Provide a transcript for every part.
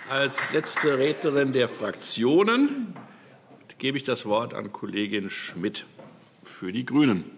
Als letzte Rednerin der Fraktionen gebe ich das Wort an Kollegin Schmidt für die Grünen.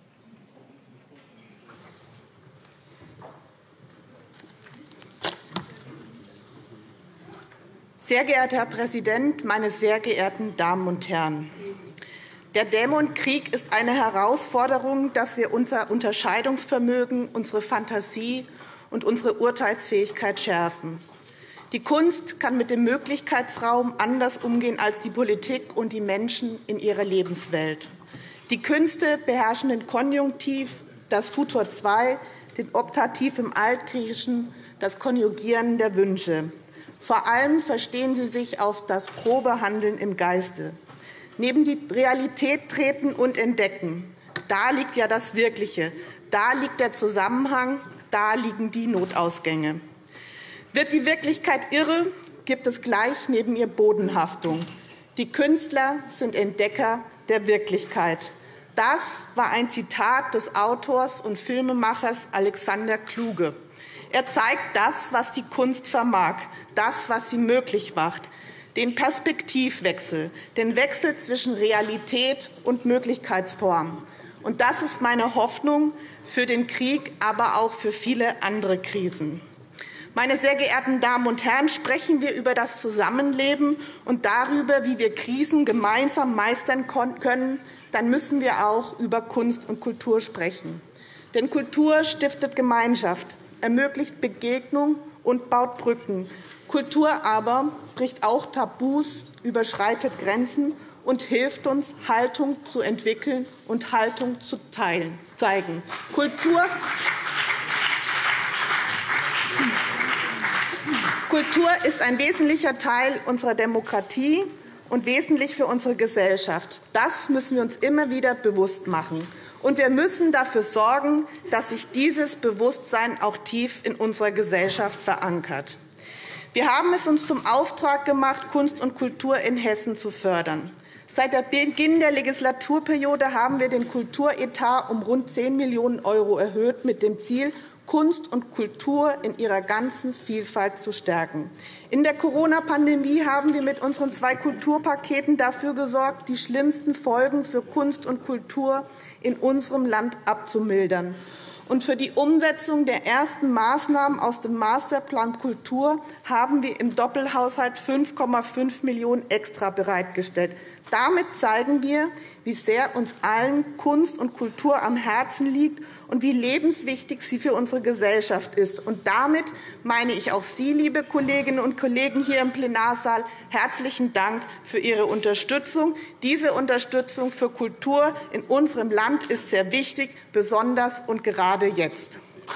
Sehr geehrter Herr Präsident, meine sehr geehrten Damen und Herren! Der Dämonkrieg ist eine Herausforderung, dass wir unser Unterscheidungsvermögen, unsere Fantasie und unsere Urteilsfähigkeit schärfen. Die Kunst kann mit dem Möglichkeitsraum anders umgehen als die Politik und die Menschen in ihrer Lebenswelt. Die Künste beherrschen den Konjunktiv, das Futur 2, den Optativ im Altgriechischen, das Konjugieren der Wünsche. Vor allem verstehen sie sich auf das Probehandeln im Geiste. Neben die Realität treten und entdecken. Da liegt ja das Wirkliche. Da liegt der Zusammenhang. Da liegen die Notausgänge. Wird die Wirklichkeit irre, gibt es gleich neben ihr Bodenhaftung. Die Künstler sind Entdecker der Wirklichkeit. Das war ein Zitat des Autors und Filmemachers Alexander Kluge. Er zeigt das, was die Kunst vermag, das, was sie möglich macht, den Perspektivwechsel, den Wechsel zwischen Realität und Möglichkeitsform. Und das ist meine Hoffnung für den Krieg, aber auch für viele andere Krisen. Meine sehr geehrten Damen und Herren, sprechen wir über das Zusammenleben und darüber, wie wir Krisen gemeinsam meistern können, dann müssen wir auch über Kunst und Kultur sprechen. Denn Kultur stiftet Gemeinschaft, ermöglicht Begegnung und baut Brücken. Kultur aber bricht auch Tabus, überschreitet Grenzen und hilft uns, Haltung zu entwickeln und Haltung zu zeigen. Kultur ist ein wesentlicher Teil unserer Demokratie und wesentlich für unsere Gesellschaft. Das müssen wir uns immer wieder bewusst machen. Und wir müssen dafür sorgen, dass sich dieses Bewusstsein auch tief in unserer Gesellschaft verankert. Wir haben es uns zum Auftrag gemacht, Kunst und Kultur in Hessen zu fördern. Seit Beginn der Legislaturperiode haben wir den Kulturetat um rund 10 Millionen € erhöht, mit dem Ziel, Kunst und Kultur in ihrer ganzen Vielfalt zu stärken. In der Corona-Pandemie haben wir mit unseren 2 Kulturpaketen dafür gesorgt, die schlimmsten Folgen für Kunst und Kultur in unserem Land abzumildern. Und für die Umsetzung der ersten Maßnahmen aus dem Masterplan Kultur haben wir im Doppelhaushalt 5,5 Millionen € extra bereitgestellt. Damit zeigen wir, wie sehr uns allen Kunst und Kultur am Herzen liegt und wie lebenswichtig sie für unsere Gesellschaft ist. Und damit meine ich auch Sie, liebe Kolleginnen und Kollegen hier im Plenarsaal, herzlichen Dank für Ihre Unterstützung. Diese Unterstützung für Kultur in unserem Land ist sehr wichtig, besonders und gerade jetzt.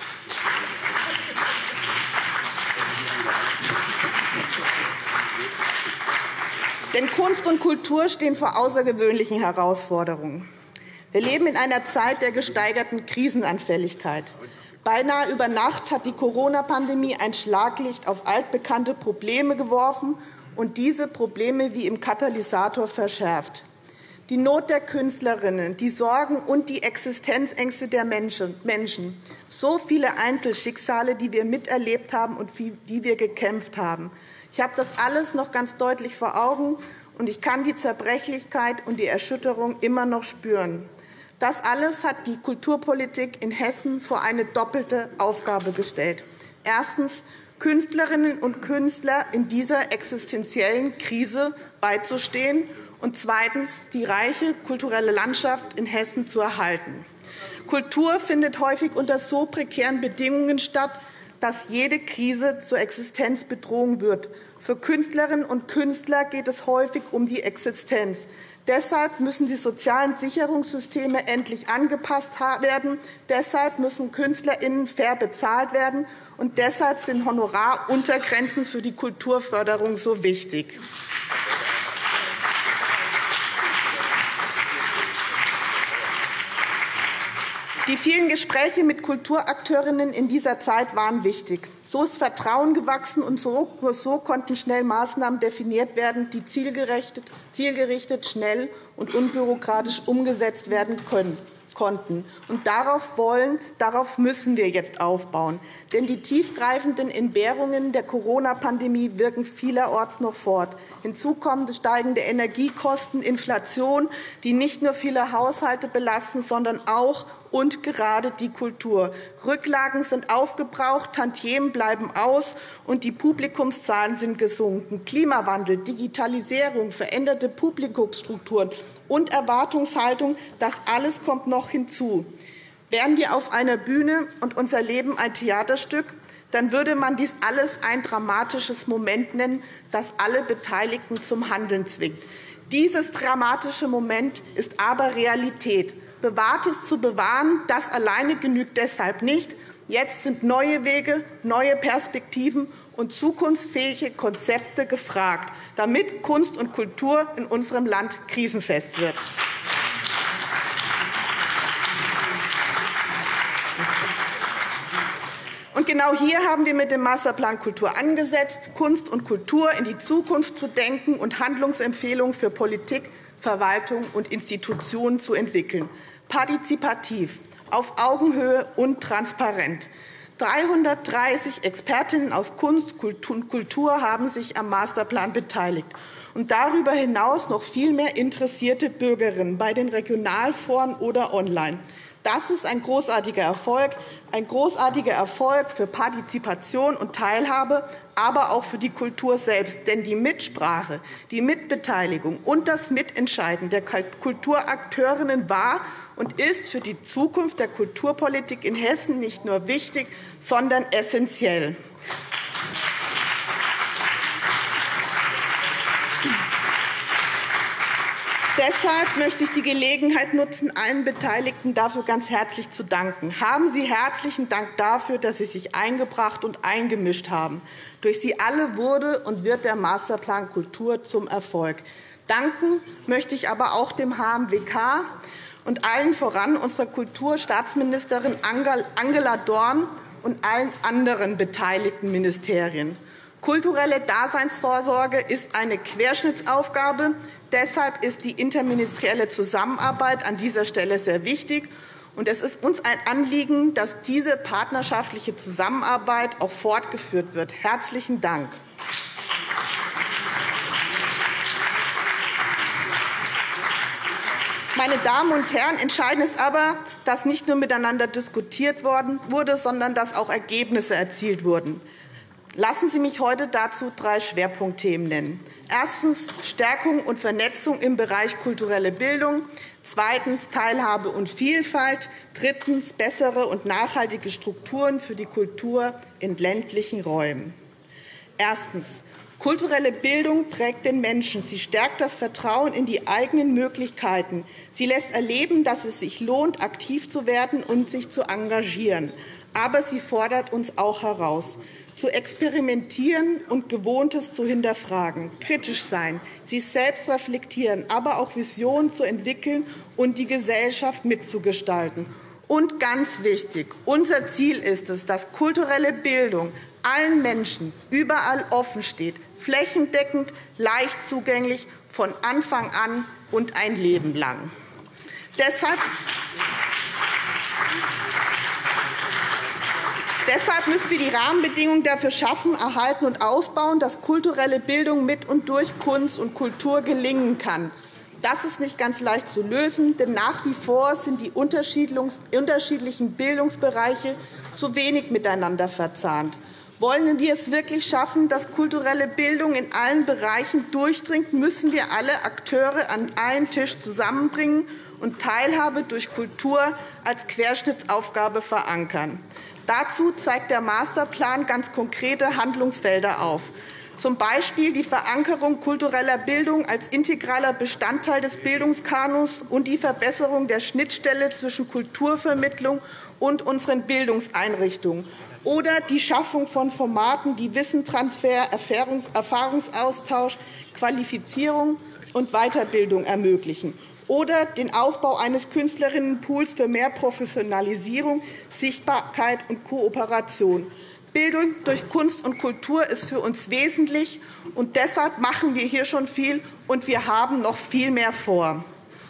Denn Kunst und Kultur stehen vor außergewöhnlichen Herausforderungen. Wir leben in einer Zeit der gesteigerten Krisenanfälligkeit. Beinahe über Nacht hat die Corona-Pandemie ein Schlaglicht auf altbekannte Probleme geworfen und diese Probleme wie im Katalysator verschärft. Die Not der Künstlerinnen, die Sorgen und die Existenzängste der Menschen, so viele Einzelschicksale, die wir miterlebt haben und für die wir gekämpft haben. Ich habe das alles noch ganz deutlich vor Augen, und ich kann die Zerbrechlichkeit und die Erschütterung immer noch spüren. Das alles hat die Kulturpolitik in Hessen vor eine doppelte Aufgabe gestellt. Erstens, Künstlerinnen und Künstler in dieser existenziellen Krise beizustehen, und zweitens, die reiche kulturelle Landschaft in Hessen zu erhalten. Kultur findet häufig unter so prekären Bedingungen statt, dass jede Krise zur Existenzbedrohung wird. Für Künstlerinnen und Künstler geht es häufig um die Existenz. Deshalb müssen die sozialen Sicherungssysteme endlich angepasst werden. Deshalb müssen KünstlerInnen fair bezahlt werden. Und deshalb sind Honoraruntergrenzen für die Kulturförderung so wichtig. Die vielen Gespräche mit Kulturakteurinnen in dieser Zeit waren wichtig. So ist Vertrauen gewachsen, und nur so konnten schnell Maßnahmen definiert werden, die zielgerichtet, schnell und unbürokratisch umgesetzt werden können. konnten. Und darauf müssen wir jetzt aufbauen. Denn die tiefgreifenden Entbehrungen der Corona-Pandemie wirken vielerorts noch fort. Hinzu kommen steigende Energiekosten, Inflation, die nicht nur viele Haushalte belasten, sondern auch und gerade die Kultur. Rücklagen sind aufgebraucht, Tantiemen bleiben aus, und die Publikumszahlen sind gesunken. Klimawandel, Digitalisierung, veränderte Publikumsstrukturen und Erwartungshaltung, das alles kommt noch hinzu. Wären wir auf einer Bühne und unser Leben ein Theaterstück, dann würde man dies alles ein dramatisches Moment nennen, das alle Beteiligten zum Handeln zwingt. Dieses dramatische Moment ist aber Realität. Bewahrtes zu bewahren, das alleine genügt deshalb nicht. Jetzt sind neue Wege, neue Perspektiven und zukunftsfähige Konzepte gefragt, damit Kunst und Kultur in unserem Land krisenfest wird. Und genau hier haben wir mit dem Masterplan Kultur angesetzt, Kunst und Kultur in die Zukunft zu denken und Handlungsempfehlungen für Politik, Verwaltung und Institutionen zu entwickeln. Partizipativ, auf Augenhöhe und transparent. 330 Expertinnen aus Kunst und Kultur haben sich am Masterplan beteiligt. Und darüber hinaus noch viel mehr interessierte Bürgerinnen bei den Regionalforen oder online. Das ist ein großartiger Erfolg für Partizipation und Teilhabe, aber auch für die Kultur selbst. Denn die Mitsprache, die Mitbeteiligung und das Mitentscheiden der Kulturakteurinnen war und ist für die Zukunft der Kulturpolitik in Hessen nicht nur wichtig, sondern essentiell. Deshalb möchte ich die Gelegenheit nutzen, allen Beteiligten dafür ganz herzlich zu danken. Haben Sie herzlichen Dank dafür, dass Sie sich eingebracht und eingemischt haben. Durch Sie alle wurde und wird der Masterplan Kultur zum Erfolg. Danken möchte ich aber auch dem HMWK und allen voran unserer Kulturstaatsministerin Angela Dorn und allen anderen beteiligten Ministerien. Kulturelle Daseinsvorsorge ist eine Querschnittsaufgabe. Deshalb ist die interministerielle Zusammenarbeit an dieser Stelle sehr wichtig. Und es ist uns ein Anliegen, dass diese partnerschaftliche Zusammenarbeit auch fortgeführt wird. Herzlichen Dank. Meine Damen und Herren, entscheidend ist aber, dass nicht nur miteinander diskutiert wurde, sondern dass auch Ergebnisse erzielt wurden. Lassen Sie mich heute dazu 3 Schwerpunktthemen nennen. Erstens Stärkung und Vernetzung im Bereich kulturelle Bildung. Zweitens Teilhabe und Vielfalt. Drittens bessere und nachhaltige Strukturen für die Kultur in ländlichen Räumen. Erstens. Kulturelle Bildung prägt den Menschen. Sie stärkt das Vertrauen in die eigenen Möglichkeiten. Sie lässt erleben, dass es sich lohnt, aktiv zu werden und sich zu engagieren. Aber sie fordert uns auch heraus, zu experimentieren und Gewohntes zu hinterfragen, kritisch sein, sich selbst reflektieren, aber auch Visionen zu entwickeln und die Gesellschaft mitzugestalten. Und ganz wichtig, unser Ziel ist es, dass kulturelle Bildung allen Menschen überall offen steht, flächendeckend, leicht zugänglich, von Anfang an und ein Leben lang. Deshalb müssen wir die Rahmenbedingungen dafür schaffen, erhalten und ausbauen, dass kulturelle Bildung mit und durch Kunst und Kultur gelingen kann. Das ist nicht ganz leicht zu lösen, denn nach wie vor sind die unterschiedlichen Bildungsbereiche zu wenig miteinander verzahnt. Wollen wir es wirklich schaffen, dass kulturelle Bildung in allen Bereichen durchdringt, müssen wir alle Akteure an einen Tisch zusammenbringen und Teilhabe durch Kultur als Querschnittsaufgabe verankern. Dazu zeigt der Masterplan ganz konkrete Handlungsfelder auf. Zum Beispiel die Verankerung kultureller Bildung als integraler Bestandteil des Bildungskanons und die Verbesserung der Schnittstelle zwischen Kulturvermittlung und unseren Bildungseinrichtungen. Oder die Schaffung von Formaten, die Wissenstransfer, Erfahrungsaustausch, Qualifizierung und Weiterbildung ermöglichen. Oder den Aufbau eines Künstlerinnenpools für mehr Professionalisierung, Sichtbarkeit und Kooperation. Bildung durch Kunst und Kultur ist für uns wesentlich, und deshalb machen wir hier schon viel, und wir haben noch viel mehr vor.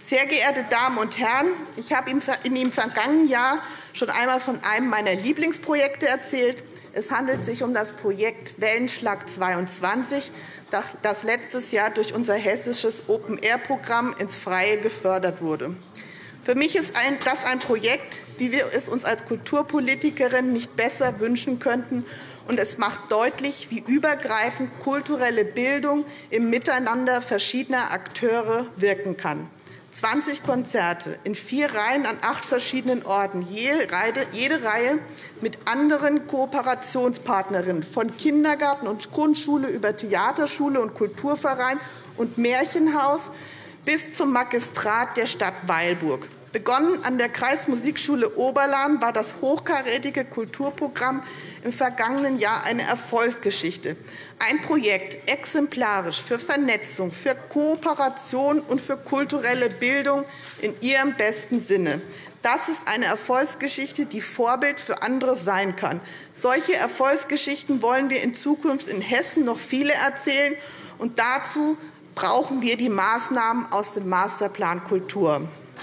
Sehr geehrte Damen und Herren, ich habe in dem vergangenen Jahr schon einmal von einem meiner Lieblingsprojekte erzählt. Es handelt sich um das Projekt Wellenschlag 22, das letztes Jahr durch unser hessisches Open-Air-Programm ins Freie gefördert wurde. Für mich ist das ein Projekt, wie wir es uns als Kulturpolitikerin nicht besser wünschen könnten. Und es macht deutlich, wie übergreifend kulturelle Bildung im Miteinander verschiedener Akteure wirken kann. 20 Konzerte in 4 Reihen an 8 verschiedenen Orten, jede Reihe mit anderen Kooperationspartnerinnen, von Kindergarten und Grundschule über Theaterschule und Kulturverein und Märchenhaus bis zum Magistrat der Stadt Weilburg. Begonnen an der Kreismusikschule Oberlahn war das hochkarätige Kulturprogramm im vergangenen Jahr eine Erfolgsgeschichte. Ein Projekt exemplarisch für Vernetzung, für Kooperation und für kulturelle Bildung in ihrem besten Sinne. Das ist eine Erfolgsgeschichte, die Vorbild für andere sein kann. Solche Erfolgsgeschichten wollen wir in Zukunft in Hessen noch viele erzählen. Und dazu brauchen wir die Maßnahmen aus dem Masterplan Kultur.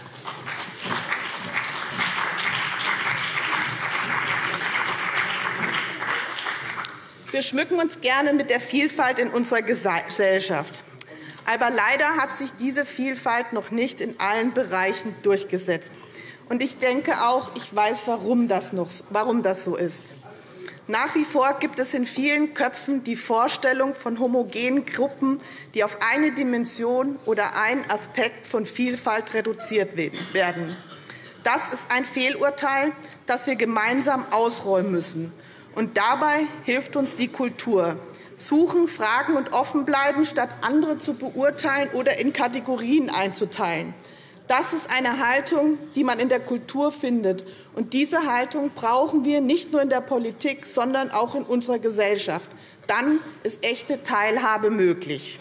Wir schmücken uns gerne mit der Vielfalt in unserer Gesellschaft. Aber leider hat sich diese Vielfalt noch nicht in allen Bereichen durchgesetzt. Und ich denke auch, ich weiß, warum das so ist. Nach wie vor gibt es in vielen Köpfen die Vorstellung von homogenen Gruppen, die auf eine Dimension oder einen Aspekt von Vielfalt reduziert werden. Das ist ein Fehlurteil, das wir gemeinsam ausräumen müssen. Und dabei hilft uns die Kultur. Suchen, fragen und offen bleiben, statt andere zu beurteilen oder in Kategorien einzuteilen. Das ist eine Haltung, die man in der Kultur findet. Und diese Haltung brauchen wir nicht nur in der Politik, sondern auch in unserer Gesellschaft. Dann ist echte Teilhabe möglich.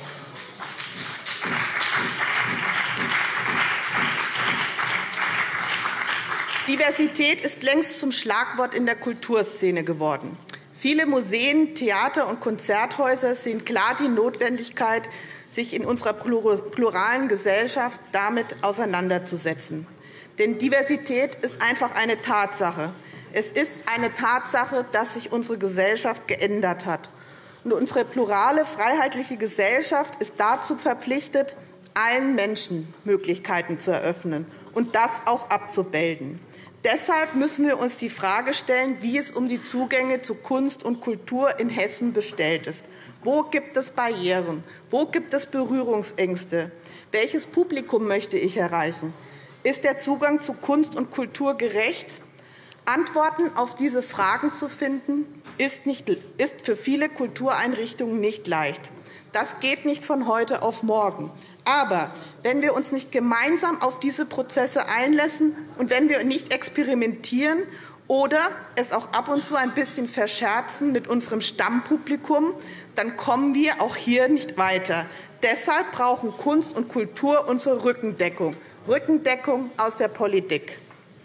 Diversität ist längst zum Schlagwort in der Kulturszene geworden. Viele Museen, Theater und Konzerthäuser sehen klar die Notwendigkeit, sich in unserer pluralen Gesellschaft damit auseinanderzusetzen. Denn Diversität ist einfach eine Tatsache. Es ist eine Tatsache, dass sich unsere Gesellschaft geändert hat. Und unsere plurale, freiheitliche Gesellschaft ist dazu verpflichtet, allen Menschen Möglichkeiten zu eröffnen und das auch abzubilden. Deshalb müssen wir uns die Frage stellen, wie es um die Zugänge zu Kunst und Kultur in Hessen bestellt ist. Wo gibt es Barrieren? Wo gibt es Berührungsängste? Welches Publikum möchte ich erreichen? Ist der Zugang zu Kunst und Kultur gerecht? Antworten auf diese Fragen zu finden, ist für viele Kultureinrichtungen nicht leicht. Das geht nicht von heute auf morgen. Aber wenn wir uns nicht gemeinsam auf diese Prozesse einlassen und wenn wir nicht experimentieren oder es auch ab und zu ein bisschen verscherzen mit unserem Stammpublikum, dann kommen wir auch hier nicht weiter. Deshalb brauchen Kunst und Kultur unsere Rückendeckung. Rückendeckung aus der Politik.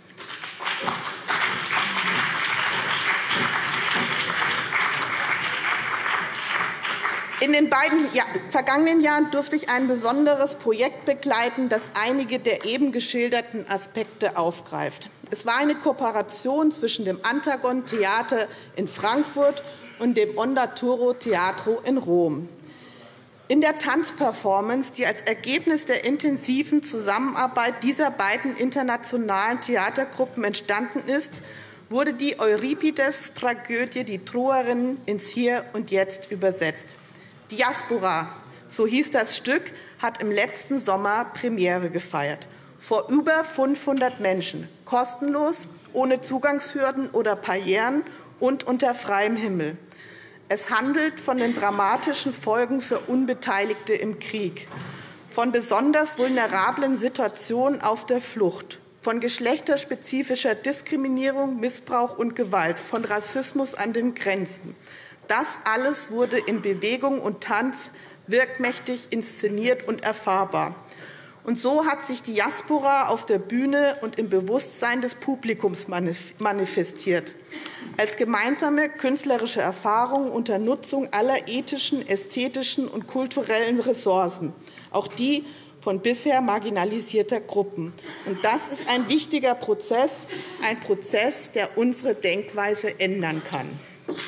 In den beiden vergangenen Jahren durfte ich ein besonderes Projekt begleiten, das einige der eben geschilderten Aspekte aufgreift. Es war eine Kooperation zwischen dem Antagon Theater in Frankfurt und dem Ondatoro Teatro in Rom. In der Tanzperformance, die als Ergebnis der intensiven Zusammenarbeit dieser beiden internationalen Theatergruppen entstanden ist, wurde die Euripides-Tragödie Die Troerinnen ins Hier und Jetzt übersetzt. Diaspora, so hieß das Stück, hat im letzten Sommer Premiere gefeiert. Vor über 500 Menschen, kostenlos, ohne Zugangshürden oder Barrieren und unter freiem Himmel. Es handelt von den dramatischen Folgen für Unbeteiligte im Krieg, von besonders vulnerablen Situationen auf der Flucht, von geschlechterspezifischer Diskriminierung, Missbrauch und Gewalt, von Rassismus an den Grenzen. Das alles wurde in Bewegung und Tanz wirkmächtig inszeniert und erfahrbar. Und so hat sich die Diaspora auf der Bühne und im Bewusstsein des Publikums manifestiert. Als gemeinsame künstlerische Erfahrung unter Nutzung aller ethischen, ästhetischen und kulturellen Ressourcen, auch die von bisher marginalisierter Gruppen. Und das ist ein wichtiger Prozess, ein Prozess, der unsere Denkweise ändern kann.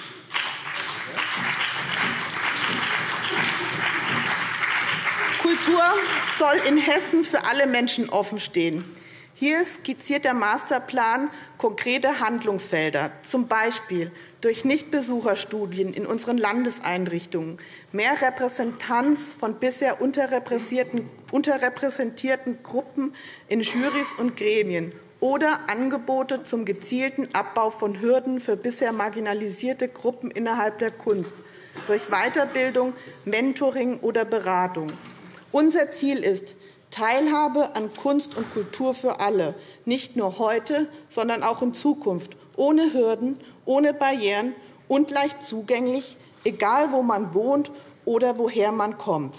Kultur soll in Hessen für alle Menschen offen stehen. Hier skizziert der Masterplan konkrete Handlungsfelder, zum Beispiel durch Nichtbesucherstudien in unseren Landeseinrichtungen, mehr Repräsentanz von bisher unterrepräsentierten Gruppen in Jurys und Gremien oder Angebote zum gezielten Abbau von Hürden für bisher marginalisierte Gruppen innerhalb der Kunst durch Weiterbildung, Mentoring oder Beratung. Unser Ziel ist Teilhabe an Kunst und Kultur für alle, nicht nur heute, sondern auch in Zukunft, ohne Hürden, ohne Barrieren und leicht zugänglich, egal wo man wohnt oder woher man kommt.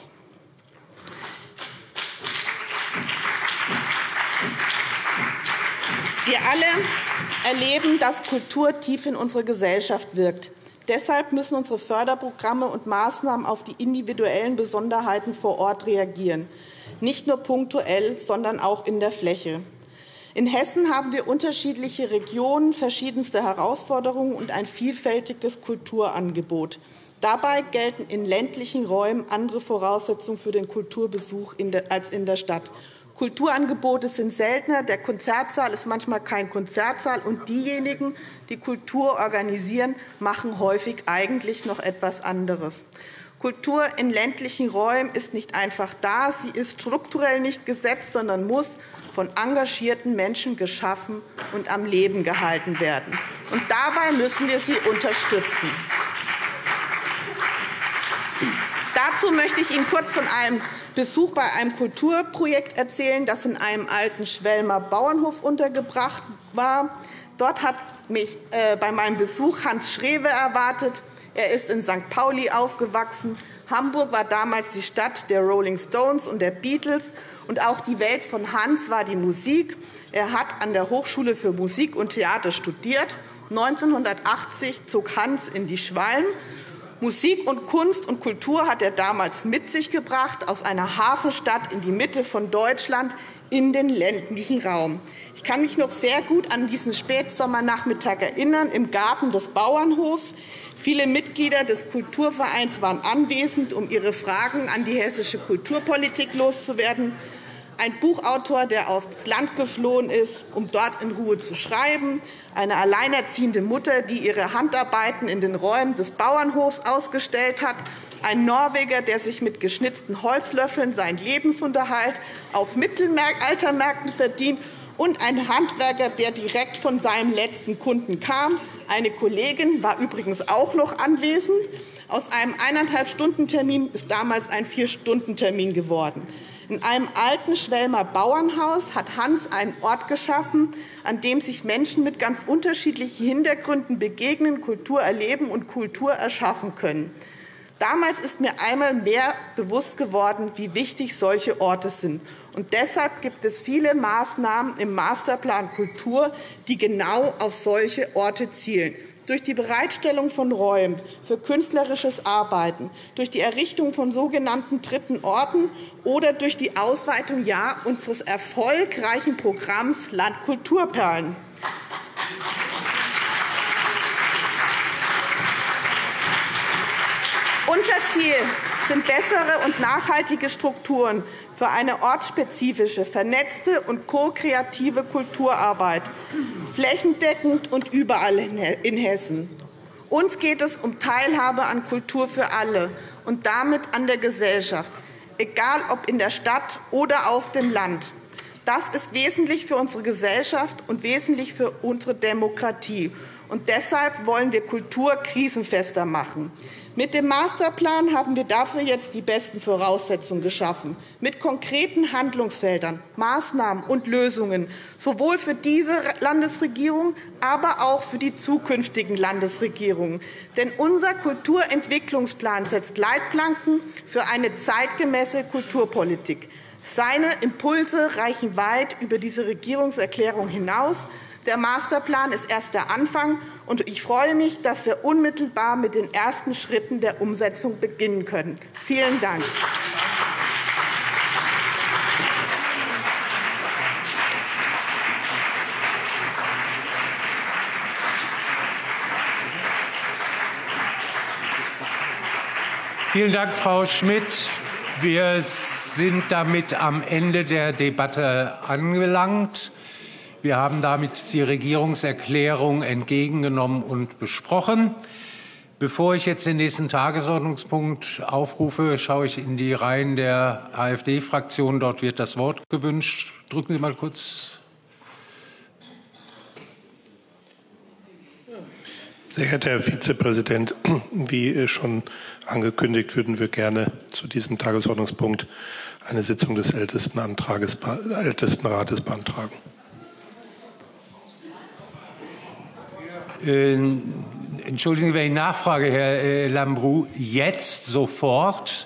Wir alle erleben, dass Kultur tief in unsere Gesellschaft wirkt. Deshalb müssen unsere Förderprogramme und Maßnahmen auf die individuellen Besonderheiten vor Ort reagieren, nicht nur punktuell, sondern auch in der Fläche. In Hessen haben wir unterschiedliche Regionen, verschiedenste Herausforderungen und ein vielfältiges Kulturangebot. Dabei gelten in ländlichen Räumen andere Voraussetzungen für den Kulturbesuch als in der Stadt. Kulturangebote sind seltener, der Konzertsaal ist manchmal kein Konzertsaal, und diejenigen, die Kultur organisieren, machen häufig eigentlich noch etwas anderes. Kultur in ländlichen Räumen ist nicht einfach da, sie ist strukturell nicht gesetzt, sondern muss von engagierten Menschen geschaffen und am Leben gehalten werden. Und dabei müssen wir sie unterstützen. Dazu möchte ich Ihnen kurz von einem Besuch bei einem Kulturprojekt erzählen, das in einem alten Schwelmer Bauernhof untergebracht war. Dort hat mich bei meinem Besuch Hans Schrewe erwartet. Er ist in St. Pauli aufgewachsen. Hamburg war damals die Stadt der Rolling Stones und der Beatles. Und auch die Welt von Hans war die Musik. Er hat an der Hochschule für Musik und Theater studiert. 1980 zog Hans in die Schwalm. Musik und Kunst und Kultur hat er damals mit sich gebracht, aus einer Hafenstadt in die Mitte von Deutschland in den ländlichen Raum. Ich kann mich noch sehr gut an diesen Spätsommernachmittag erinnern, im Garten des Bauernhofs. Viele Mitglieder des Kulturvereins waren anwesend, um ihre Fragen an die hessische Kulturpolitik loszuwerden. Ein Buchautor, der aufs Land geflohen ist, um dort in Ruhe zu schreiben, eine alleinerziehende Mutter, die ihre Handarbeiten in den Räumen des Bauernhofs ausgestellt hat, ein Norweger, der sich mit geschnitzten Holzlöffeln seinen Lebensunterhalt auf Mittelaltermärkten verdient, und ein Handwerker, der direkt von seinem letzten Kunden kam. Eine Kollegin war übrigens auch noch anwesend. Aus einem 1,5-Stunden-Termin ist damals ein 4-Stunden-Termin geworden. In einem alten Schwelmer Bauernhaus hat Hans einen Ort geschaffen, an dem sich Menschen mit ganz unterschiedlichen Hintergründen begegnen, Kultur erleben und Kultur erschaffen können. Damals ist mir einmal mehr bewusst geworden, wie wichtig solche Orte sind. Und deshalb gibt es viele Maßnahmen im Masterplan Kultur, die genau auf solche Orte zielen. Durch die Bereitstellung von Räumen für künstlerisches Arbeiten, durch die Errichtung von sogenannten dritten Orten oder durch die Ausweitung unseres erfolgreichen Programms Landkulturperlen. Unser Ziel sind bessere und nachhaltige Strukturen für eine ortsspezifische, vernetzte und ko-kreative Kulturarbeit, flächendeckend und überall in Hessen. Uns geht es um Teilhabe an Kultur für alle und damit an der Gesellschaft, egal ob in der Stadt oder auf dem Land. Das ist wesentlich für unsere Gesellschaft und wesentlich für unsere Demokratie. Und deshalb wollen wir Kultur krisenfester machen. Mit dem Masterplan haben wir dafür jetzt die besten Voraussetzungen geschaffen, mit konkreten Handlungsfeldern, Maßnahmen und Lösungen, sowohl für diese Landesregierung, aber auch für die zukünftigen Landesregierungen. Denn unser Kulturentwicklungsplan setzt Leitplanken für eine zeitgemäße Kulturpolitik. Seine Impulse reichen weit über diese Regierungserklärung hinaus. Der Masterplan ist erst der Anfang, und ich freue mich, dass wir unmittelbar mit den ersten Schritten der Umsetzung beginnen können. Vielen Dank. Vielen Dank, Frau Schmidt. Wir sind damit am Ende der Debatte angelangt. Wir haben damit die Regierungserklärung entgegengenommen und besprochen. Bevor ich jetzt den nächsten Tagesordnungspunkt aufrufe, schaue ich in die Reihen der AfD-Fraktion. Dort wird das Wort gewünscht. Drücken Sie mal kurz. Sehr geehrter Herr Vizepräsident, wie schon angekündigt, würden wir gerne zu diesem Tagesordnungspunkt eine Sitzung des Ältestenrates beantragen. Entschuldigen Sie, wenn ich nachfrage, Herr Lambrou, jetzt sofort?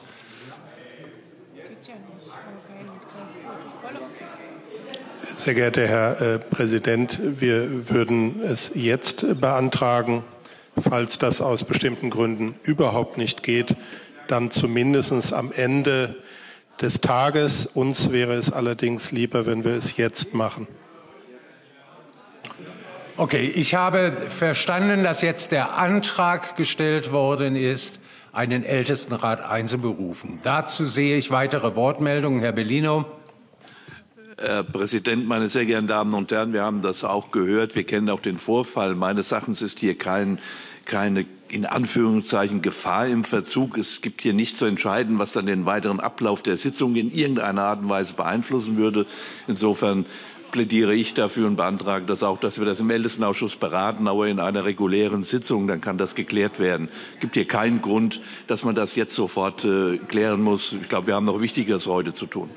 Sehr geehrter Herr Präsident, wir würden es jetzt beantragen. Falls das aus bestimmten Gründen überhaupt nicht geht, dann zumindest am Ende des Tages. Uns wäre es allerdings lieber, wenn wir es jetzt machen. Okay, ich habe verstanden, dass jetzt der Antrag gestellt worden ist, einen Ältestenrat einzuberufen. Dazu sehe ich weitere Wortmeldungen. Herr Bellino. Herr Präsident, meine sehr geehrten Damen und Herren, wir haben das auch gehört. Wir kennen auch den Vorfall. Meines Erachtens ist hier keine in Anführungszeichen Gefahr im Verzug. Es gibt hier nichts zu entscheiden, was dann den weiteren Ablauf der Sitzung in irgendeiner Art und Weise beeinflussen würde. Insofern plädiere ich dafür und beantrage das auch, dass wir das im Ältestenausschuss beraten, aber in einer regulären Sitzung, dann kann das geklärt werden. Es gibt hier keinen Grund, dass man das jetzt sofort klären muss. Ich glaube, wir haben noch Wichtigeres heute zu tun.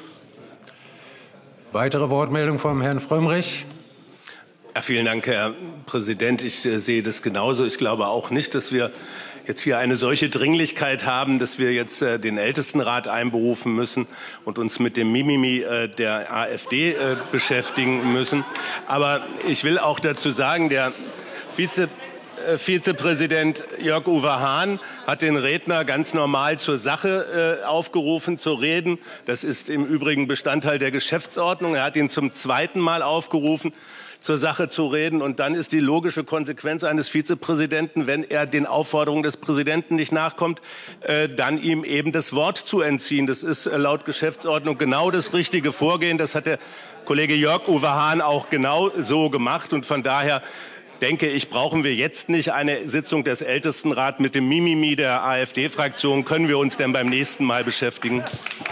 Weitere Wortmeldung vom Herrn Frömmrich. Ja, vielen Dank, Herr Präsident. Ich sehe das genauso. Ich glaube auch nicht, dass wir jetzt hier eine solche Dringlichkeit haben, dass wir jetzt den Ältestenrat einberufen müssen und uns mit dem Mimimi der AfD beschäftigen müssen. Aber ich will auch dazu sagen, der Vizepräsident Jörg-Uwe Hahn hat den Redner ganz normal zur Sache aufgerufen zu reden. Das ist im Übrigen Bestandteil der Geschäftsordnung. Er hat ihn zum zweiten Mal aufgerufen, zur Sache zu reden. Und dann ist die logische Konsequenz eines Vizepräsidenten, wenn er den Aufforderungen des Präsidenten nicht nachkommt, dann ihm eben das Wort zu entziehen. Das ist laut Geschäftsordnung genau das richtige Vorgehen. Das hat der Kollege Jörg-Uwe Hahn auch genau so gemacht. Und von daher denke ich, brauchen wir jetzt nicht eine Sitzung des Ältestenrats mit dem Mimimi der AfD-Fraktion. Können wir uns denn beim nächsten Mal beschäftigen?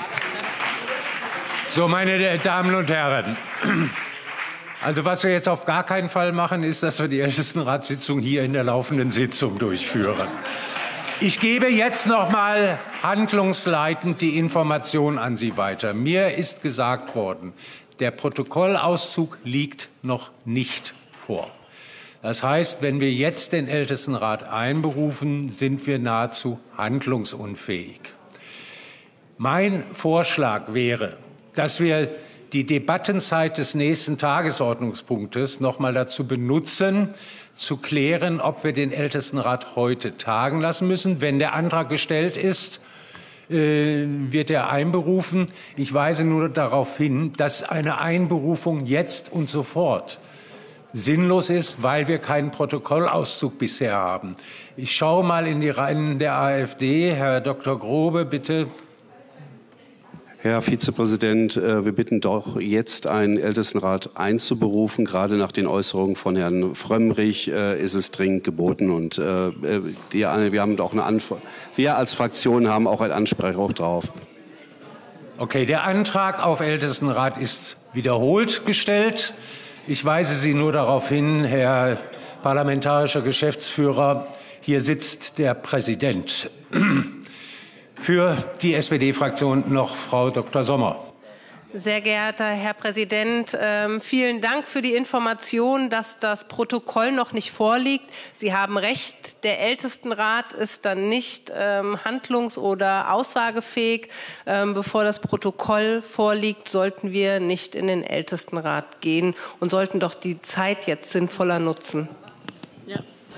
So, meine Damen und Herren, also was wir jetzt auf gar keinen Fall machen, ist, dass wir die Ältestenratssitzung hier in der laufenden Sitzung durchführen. Ich gebe jetzt noch mal handlungsleitend die Information an Sie weiter. Mir ist gesagt worden, der Protokollauszug liegt noch nicht vor. Das heißt, wenn wir jetzt den Ältestenrat einberufen, sind wir nahezu handlungsunfähig. Mein Vorschlag wäre, dass wir die Debattenzeit des nächsten Tagesordnungspunktes noch mal dazu benutzen, zu klären, ob wir den Ältestenrat heute tagen lassen müssen. Wenn der Antrag gestellt ist, wird er einberufen. Ich weise nur darauf hin, dass eine Einberufung jetzt und sofort sinnlos ist, weil wir keinen Protokollauszug bisher haben. Ich schaue mal in die Reihen der AfD. Herr Dr. Grobe, bitte. Herr Vizepräsident, wir bitten doch jetzt einen Ältestenrat einzuberufen. Gerade nach den Äußerungen von Herrn Frömmrich ist es dringend geboten. Und wir haben auch eine Antwort. Wir als Fraktion haben auch ein Anspruch drauf. Okay, der Antrag auf Ältestenrat ist wiederholt gestellt. Ich weise Sie nur darauf hin, Herr parlamentarischer Geschäftsführer, hier sitzt der Präsident. Für die SPD-Fraktion noch Frau Dr. Sommer. Sehr geehrter Herr Präsident, vielen Dank für die Information, dass das Protokoll noch nicht vorliegt. Sie haben recht, der Ältestenrat ist dann nicht handlungs- oder aussagefähig. Bevor das Protokoll vorliegt, sollten wir nicht in den Ältestenrat gehen und sollten doch die Zeit jetzt sinnvoller nutzen. Ja.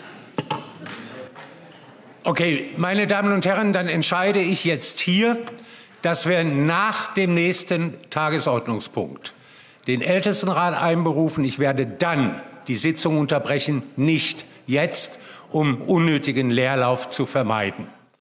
Okay, meine Damen und Herren, dann entscheide ich jetzt hier, dass wir nach dem nächsten Tagesordnungspunkt den Ältestenrat einberufen. Ich werde dann die Sitzung unterbrechen, nicht jetzt, um unnötigen Leerlauf zu vermeiden.